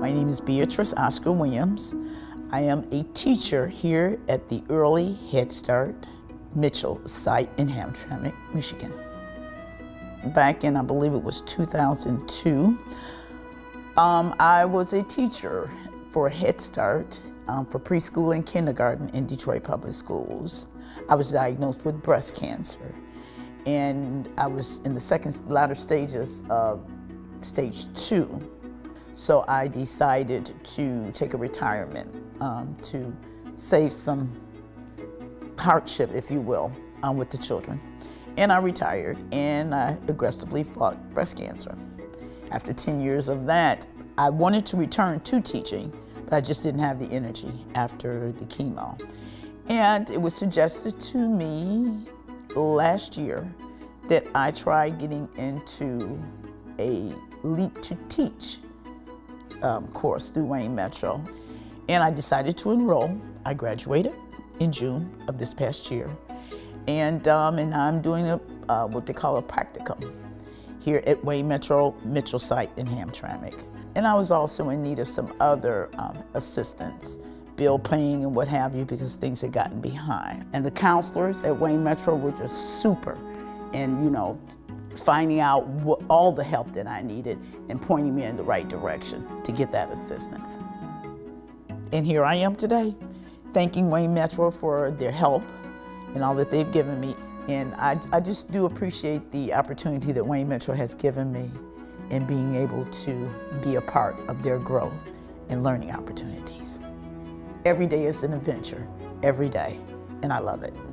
My name is Beatrice Oscar Williams. I am a teacher here at the Early Head Start Mitchell site in Hamtramck, Michigan. Back in, I believe it was 2002, I was a teacher for Head Start for preschool and kindergarten in Detroit Public Schools. I was diagnosed with breast cancer, and I was in the latter stages of stage 2. So I decided to take a retirement to save some hardship, if you will, with the children. And I retired, and I aggressively fought breast cancer. After 10 years of that, I wanted to return to teaching, but I just didn't have the energy after the chemo. And it was suggested to me last year that I try getting into a Leap to Teach course through Wayne Metro. And I decided to enroll. I graduated in June of this past year. And I'm doing what they call a practicum here at Wayne Metro Mitchell site in Hamtramck. And I was also in need of some other assistance, bill paying and what have you, because things had gotten behind. And the counselors at Wayne Metro were just super, and finding out all the help that I needed and pointing me in the right direction to get that assistance. And here I am today, thanking Wayne Metro for their help and all that they've given me. And I just do appreciate the opportunity that Wayne Metro has given me in being able to be a part of their growth and learning opportunities. Every day is an adventure, every day, and I love it.